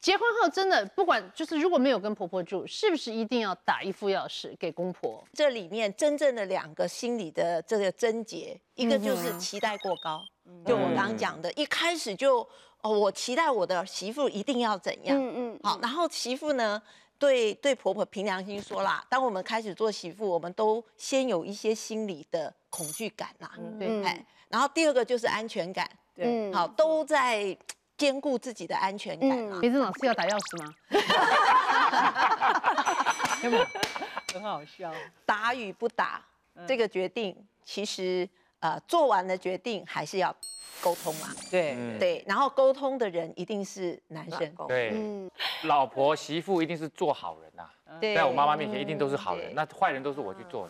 结婚后真的不管就是如果没有跟婆婆住，是不是一定要打一副钥匙给公婆？ 这里面真正的2个心理的这个症结，一个就是期待过高，就我刚刚讲的，一开始就我期待我的媳妇一定要怎样，好，然后媳妇呢，对婆婆凭良心说啦，当我们开始做媳妇，我们都先有一些心理的恐惧感啦，对，然后第2个就是安全感，对，好，都在兼顾自己的安全感啦。 梅珍老师要打钥匙吗？ 有没有？很好笑。 打与不打这个决定，其实做完了决定还是要沟通嘛。对，然后沟通的人一定是男生。 对，老婆媳妇一定是做好人呐。 对， 在我妈妈面前一定都是好人，那坏人都是我去做的。